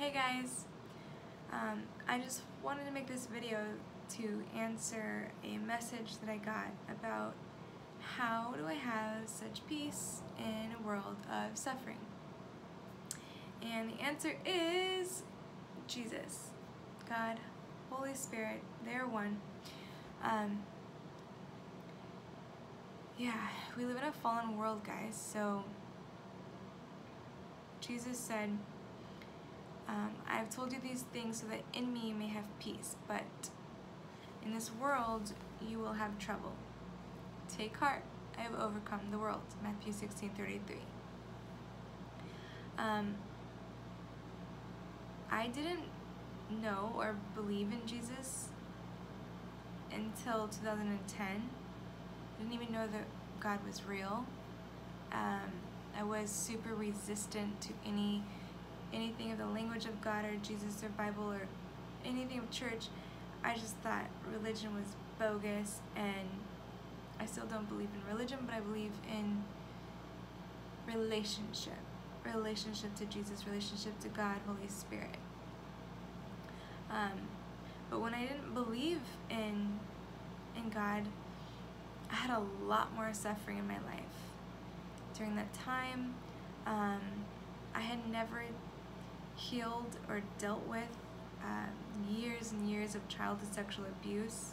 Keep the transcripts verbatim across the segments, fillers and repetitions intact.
Hey guys, um, I just wanted to make this video to answer a message that I got about how do I have such peace in a world of suffering. And the answer is Jesus, God, Holy Spirit, they're one. Um, yeah, we live in a fallen world, guys, so Jesus said, Um, I have told you these things so that in me you may have peace, but in this world you will have trouble. Take heart, I have overcome the world. Matthew sixteen thirty-three. Um, I didn't know or believe in Jesus until two thousand ten. I didn't even know that God was real. Um, I was super resistant to any anything of the language of God or Jesus or Bible or anything of church. I just thought religion was bogus, and I still don't believe in religion, but I believe in relationship. Relationship to Jesus, relationship to God, Holy Spirit. Um, but when I didn't believe in, in God, I had a lot more suffering in my life. During that time, um, I had never healed or dealt with uh, years and years of childhood sexual abuse.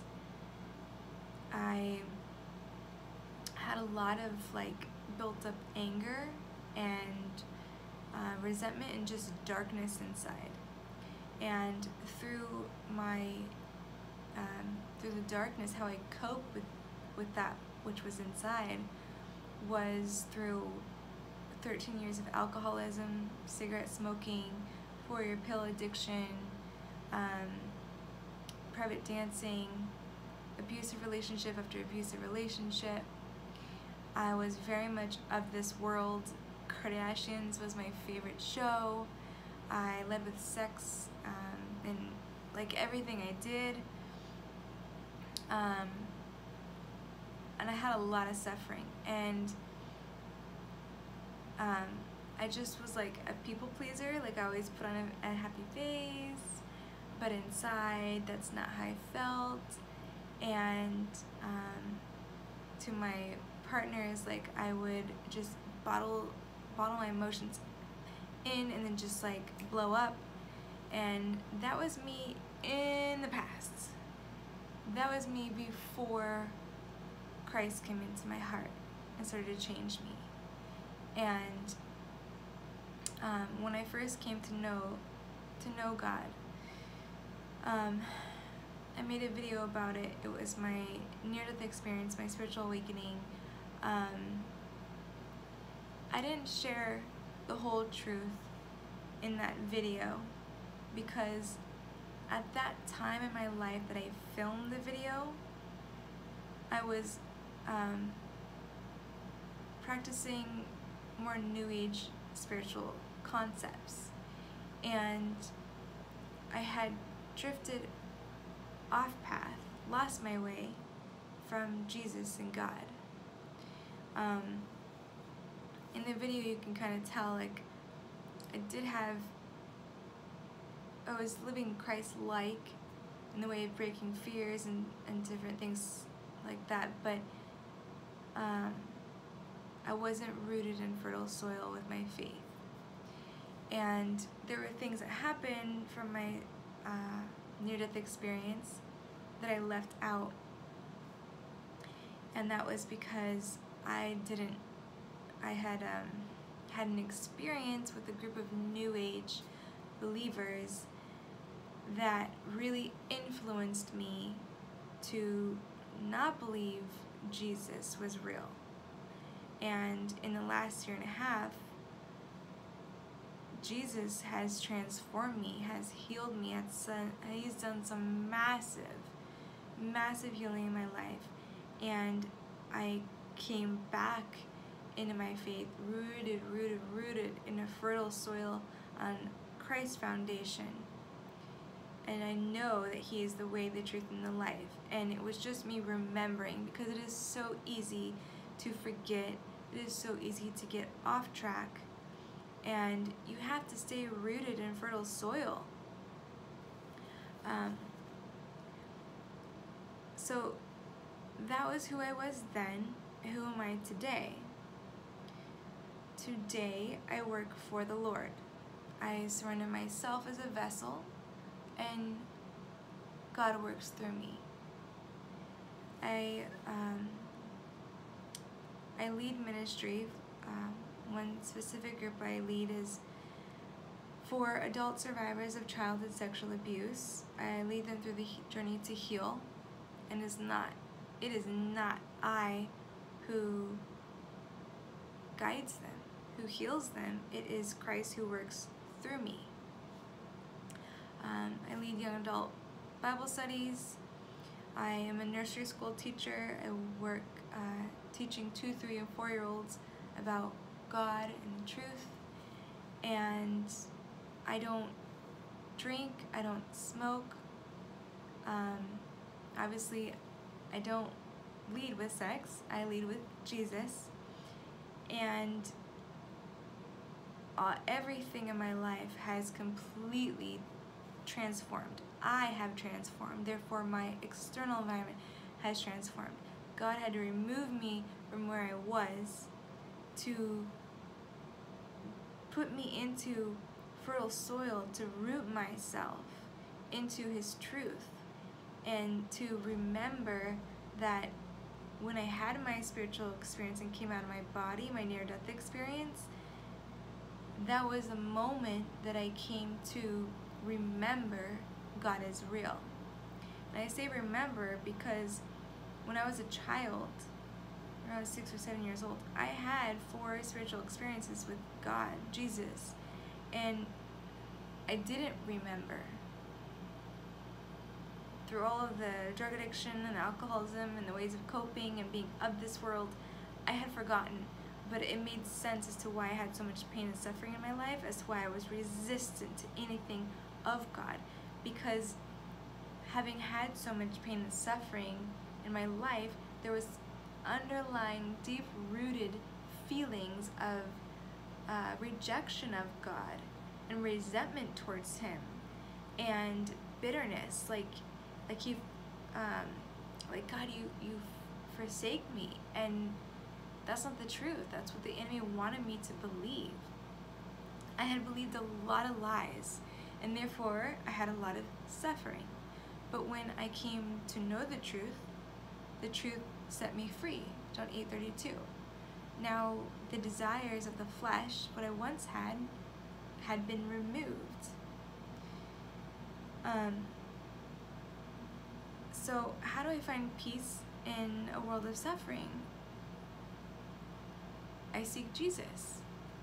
I had a lot of like built up anger and uh, resentment and just darkness inside. And through my um, through the darkness, how I coped with with that which was inside was through thirteen years of alcoholism, cigarette smoking, four-year pill addiction, um, private dancing, abusive relationship after abusive relationship. I was very much of this world. Kardashians was my favorite show. I led with sex um, in like everything I did. Um, and I had a lot of suffering. And Um, I just was like a people pleaser. Like I always put on a, a happy face, but inside that's not how I felt. And um, to my partners, like I would just bottle bottle my emotions in and then just like blow up. And that was me in the past. That was me before Christ came into my heart and started to change me. And um, when I first came to know to know God, um, I made a video about it. It was my near-death experience, my spiritual awakening. Um, I didn't share the whole truth in that video because at that time in my life that I filmed the video, I was um, practicing more new age spiritual concepts, and I had drifted off path, lost my way from Jesus and God. Um, in the video you can kind of tell like I did have, I was living Christ-like in the way of breaking fears and, and different things like that, but um, I wasn't rooted in fertile soil with my faith. And there were things that happened from my uh, near-death experience that I left out. And that was because I didn't, I had um, had an experience with a group of New Age believers that really influenced me to not believe Jesus was real. And in the last year and a half, Jesus has transformed me, has healed me. He's done some massive, massive healing in my life. And I came back into my faith, rooted, rooted, rooted in a fertile soil on Christ's foundation. And I know that He is the way, the truth, and the life. And it was just me remembering, because it is so easy to forget. It is so easy to get off track. and you have to stay rooted in fertile soil. Um, so that was who I was then. Who am I today? Today I work for the Lord. I surrender myself as a vessel, and God works through me. I um, I lead ministry. Um, one specific group I lead is for adult survivors of childhood sexual abuse. I lead them through the journey to heal, and it's not, it is not I who guides them, who heals them. It is Christ who works through me. Um, I lead young adult Bible studies. I am a nursery school teacher. I work uh, teaching two, three, and four-year-olds about God and the truth. And I don't drink. I don't smoke. Um, obviously, I don't lead with sex. I lead with Jesus. And uh, everything in my life has completely transformed. I have transformed, therefore my external environment has transformed. God had to remove me from where I was to put me into fertile soil, to root myself into His truth, and to remember that when I had my spiritual experience and came out of my body, my near-death experience, that was a moment that I came to remember God is real. And I say remember because when I was a child, when I was six or seven years old, I had four spiritual experiences with God, Jesus, and I didn't remember. Through all of the drug addiction and alcoholism and the ways of coping and being of this world, I had forgotten, but it made sense as to why I had so much pain and suffering in my life, as to why I was resistant to anything of God. Because having had so much pain and suffering in my life, there was underlying, deep-rooted feelings of uh, rejection of God and resentment towards Him and bitterness, like like you, um, like God, you you forsake me, and that's not the truth. That's what the enemy wanted me to believe. I had believed a lot of lies, and therefore I had a lot of suffering. But when I came to know the truth, the truth set me free. John eight thirty-two. Now the desires of the flesh, what I once had, had been removed. Um, so how do I find peace in a world of suffering? I seek Jesus.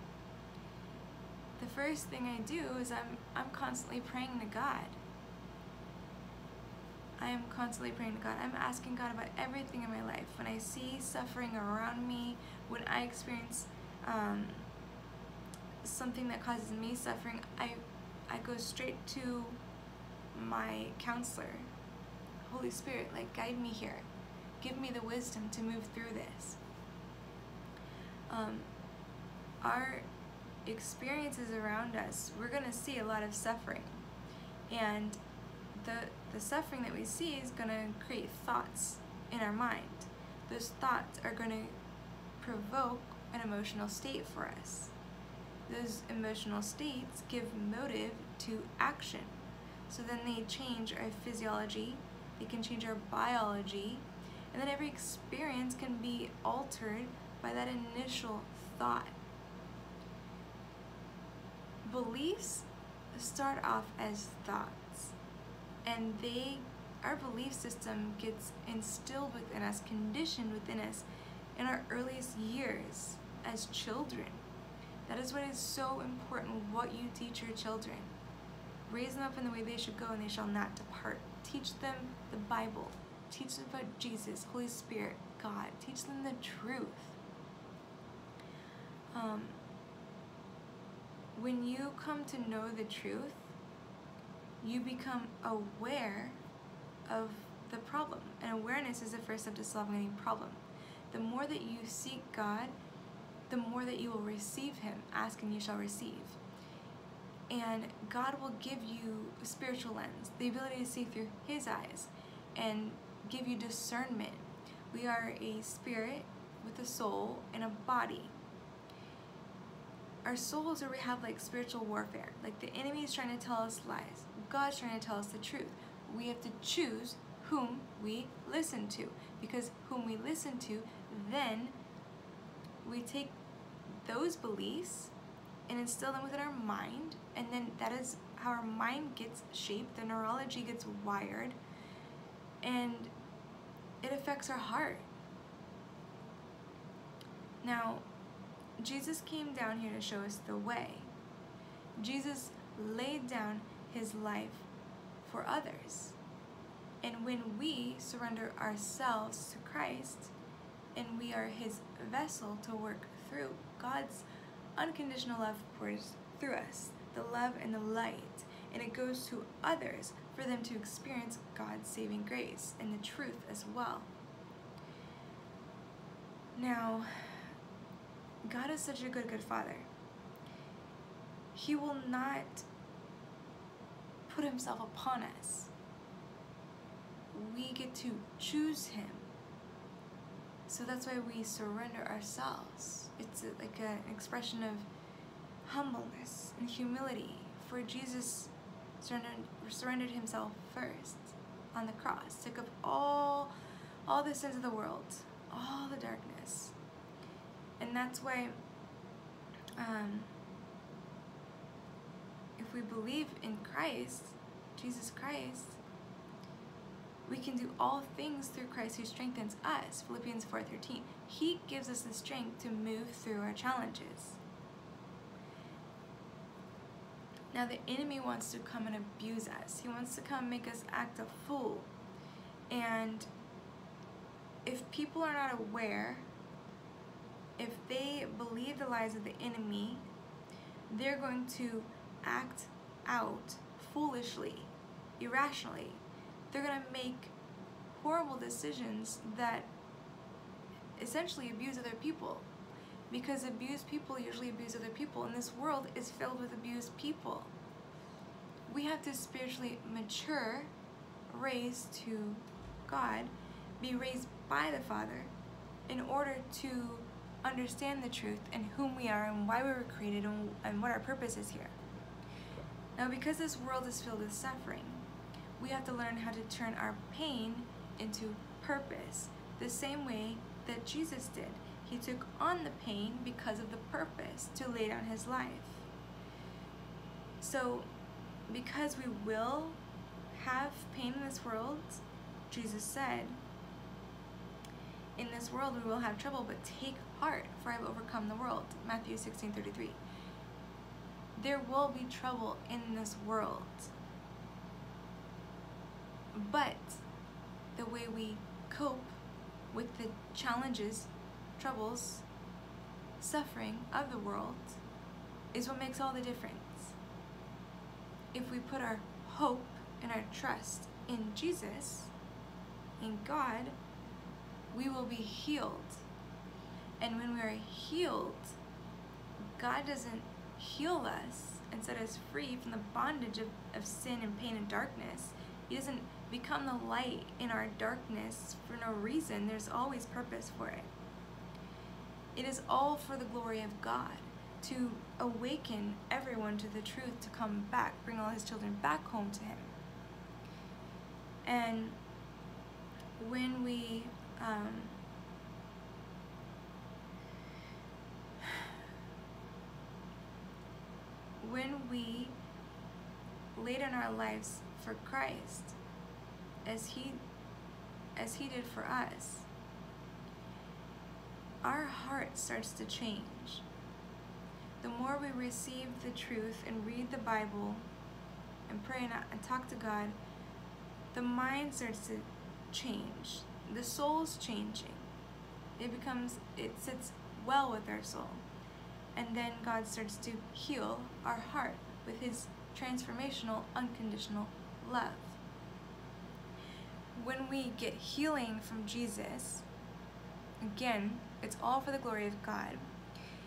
The first thing I do is I'm I'm constantly praying to God. I am constantly praying to God. I'm asking God about everything in my life. When I see suffering around me, when I experience um, something that causes me suffering, I I go straight to my counselor. Holy Spirit, like, guide me here. Give me the wisdom to move through this. Um, our experiences around us, we're going to see a lot of suffering. And the, the suffering that we see is going to create thoughts in our mind. Those thoughts are going to provoke an emotional state for us. Those emotional states give motive to action. So then they change our physiology, they can change our biology, and then every experience can be altered by that initial thought. Beliefs start off as thoughts, and they, our belief system gets instilled within us, conditioned within us in our earliest years as children. That is what is so important, what you teach your children. Raise them up in the way they should go, and they shall not depart. Teach them the Bible. Teach them about Jesus, Holy Spirit, God. Teach them the truth. Um, when you come to know the truth, you become aware of the problem. And awareness is the first step to solving any problem. The more that you seek God, the more that you will receive him. Ask and you shall receive. And God will give you a spiritual lens, the ability to see through his eyes, and give you discernment. We are a spirit with a soul and a body. Our souls are we have like spiritual warfare. Like the enemy is trying to tell us lies. God's trying to tell us the truth. We have to choose whom we listen to. Because whom we listen to, then we take those beliefs and instill them within our mind. And then that is how our mind gets shaped. The neurology gets wired. And it affects our heart. Now, Jesus came down here to show us the way. Jesus laid down his life for others. And when we surrender ourselves to Christ, and we are his vessel to work through, God's unconditional love pours through us, the love and the light, and it goes to others for them to experience God's saving grace and the truth as well. Now, God is such a good, good Father. He will not put himself upon us. We get to choose him. So that's why we surrender ourselves. It's a, like a, an expression of humbleness and humility. For Jesus surrendered, surrendered himself first on the cross, took up all, all the sins of the world, all the darkness. And that's why um, if we believe in Christ, Jesus Christ, we can do all things through Christ who strengthens us, Philippians four thirteen. He gives us the strength to move through our challenges. Now the enemy wants to come and abuse us. He wants to come make us act a fool. And if people are not aware, if they believe the lies of the enemy, they're going to act out foolishly, irrationally. They're going to make horrible decisions that essentially abuse other people. Because abused people usually abuse other people, and this world is filled with abused people. We have to spiritually mature, raised to God, be raised by the Father, in order to understand the truth and whom we are and why we were created and, and what our purpose is here. Now, because this world is filled with suffering, we have to learn how to turn our pain into purpose, the same way that Jesus did. He took on the pain because of the purpose to lay down his life. So, because we will have pain in this world, Jesus said, in this world we will have trouble, but take heart, for I have overcome the world. Matthew sixteen thirty-three. There will be trouble in this world. But the way we cope with the challenges, troubles, suffering of the world is what makes all the difference. If we put our hope and our trust in Jesus, in God, we will be healed. And when we are healed, God doesn't heal us and set us free from the bondage of, of sin and pain and darkness. He doesn't become the light in our darkness for no reason. There's always purpose for it. It is all for the glory of God, to awaken everyone to the truth, to come back, bring all his children back home to him. And when we um, when we lay down our lives for Christ, as he as he did for us, our heart starts to change. The more we receive the truth and read the Bible and pray and, and talk to God, the mind starts to change. The soul's changing. It becomes, it sits well with our soul. And then God starts to heal our heart with his transformational, unconditional love. When we get healing from Jesus, again, it's all for the glory of God.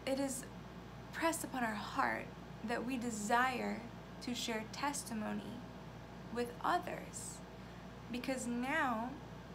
it is pressed upon our heart that we desire to share testimony with others, because now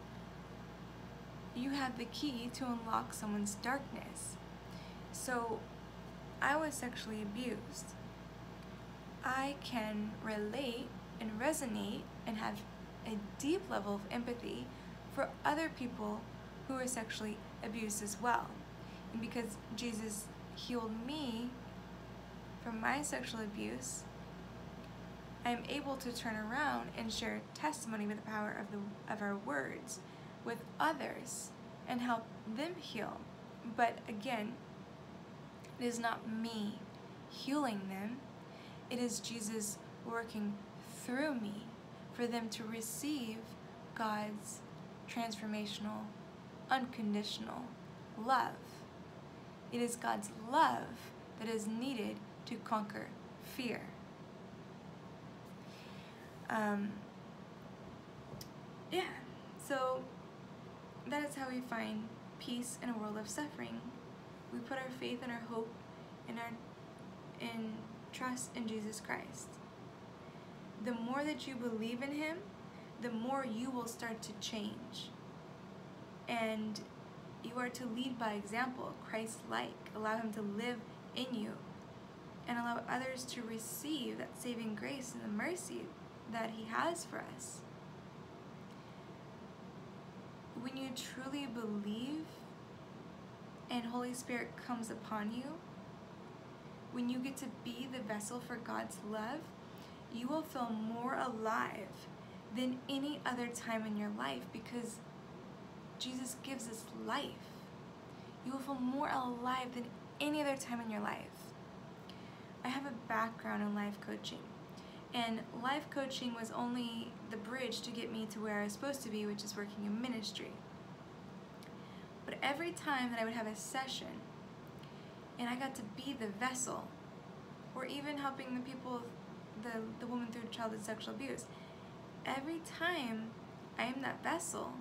you have the key to unlock someone's darkness. So I was sexually abused. I can relate and resonate and have a deep level of empathy for other people who are sexually abused as well. And because Jesus healed me from my sexual abuse, I am able to turn around and share testimony with the power of the of our words with others and help them heal. But again, it is not me healing them. It is Jesus working through me for them to receive God's transformational, unconditional love. It is God's love that is needed to conquer fear. Um, yeah, so that is how we find peace in a world of suffering. We put our faith and our hope in our in trust in Jesus Christ. The more that you believe in Him, the more you will start to change. And you are to lead by example, Christ-like. Allow Him to live in you and allow others to receive that saving grace and the mercy that He has for us. When you truly believe and Holy Spirit comes upon you, when you get to be the vessel for God's love, you will feel more alive than any other time in your life, because Jesus gives us life. You will feel more alive than any other time in your life. I have a background in life coaching, and life coaching was only the bridge to get me to where I was supposed to be, which is working in ministry. But every time that I would have a session and I got to be the vessel, or even helping the people, the, the woman through childhood sexual abuse, every time I am that vessel,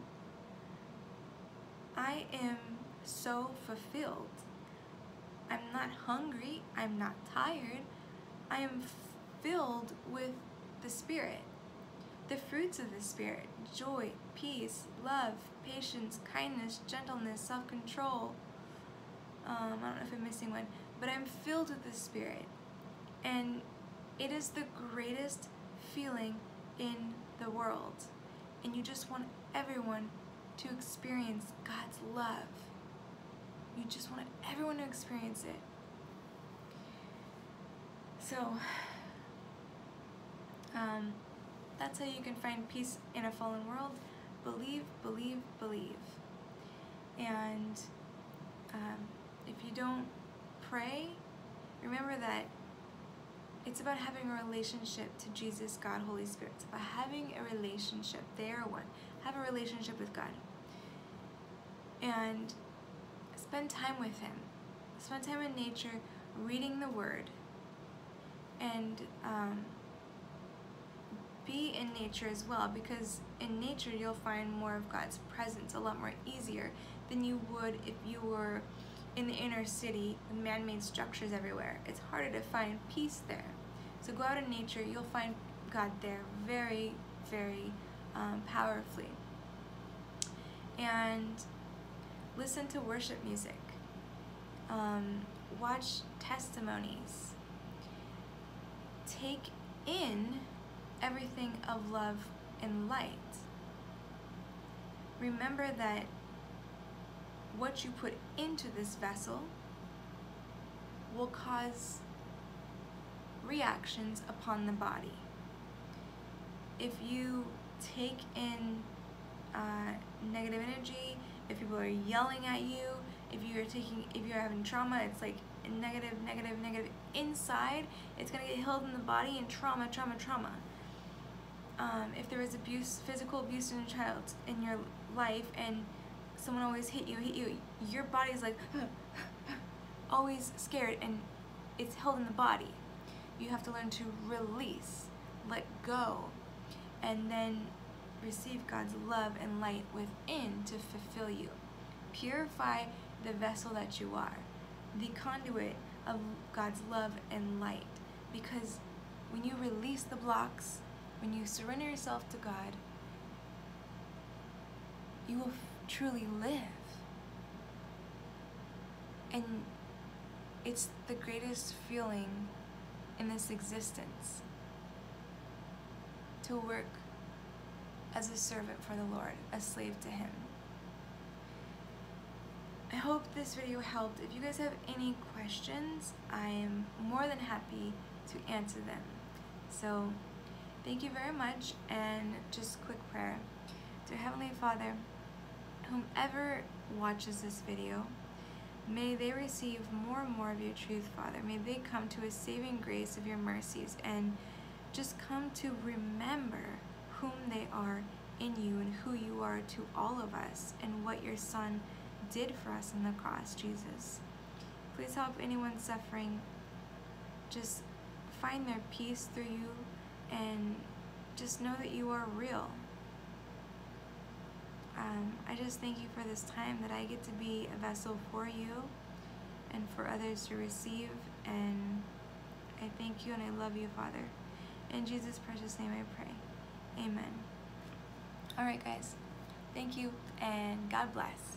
I am so fulfilled. I'm not hungry, I'm not tired, I am filled with the Spirit. The fruits of the Spirit: joy, peace, love, patience, kindness, gentleness, self-control. Um, I don't know if I'm missing one, but I'm filled with the Spirit. And it is the greatest feeling in the world. And you just want everyone to experience God's love. You just want everyone to experience it. So, um, that's how you can find peace in a fallen world. Believe, believe, believe. And um, if you don't pray, remember that it's about having a relationship to Jesus, God, Holy Spirit. It's about having a relationship. They are one. Have a relationship with God. And spend time with Him. Spend time in nature, reading the Word. And um, be in nature as well, because in nature you'll find more of God's presence a lot more easier than you would if you were in the inner city with man-made structures everywhere. It's harder to find peace there. So go out in nature, you'll find God there very, very um, powerfully. And listen to worship music. Um, watch testimonies. Take in everything of love and light. Remember that what you put into this vessel will cause reactions upon the body. If you take in uh, negative energy, if people are yelling at you, if you're taking, if you're having trauma, it's like negative, negative, negative. Inside, it's gonna get healed in the body, and trauma, trauma, trauma. Um, if there is abuse, physical abuse in a child in your life, and someone always hit you, hit you, your body's like always scared, and it's held in the body. You have to learn to release, let go, and then receive God's love and light within to fulfill you. Purify the vessel that you are. the conduit of God's love and light. Because when you release the blocks, when you surrender yourself to God, you will f- truly live. And it's the greatest feeling in this existence to work as a servant for the Lord, a slave to Him. I hope this video helped. If you guys have any questions, I am more than happy to answer them. So thank you very much, and just quick prayer. Dear Heavenly Father, whomever watches this video, may they receive more and more of your truth, Father. May they come to a saving grace of your mercies and just come to remember whom they are in you and who you are to all of us and what your Son did for us on the cross, Jesus. Please help anyone suffering just find their peace through you and just know that you are real. Um, I just thank you for this time that I get to be a vessel for you and for others to receive, and I thank you and I love you, Father. In Jesus' precious name I pray. Amen. Alright guys, thank you and God bless.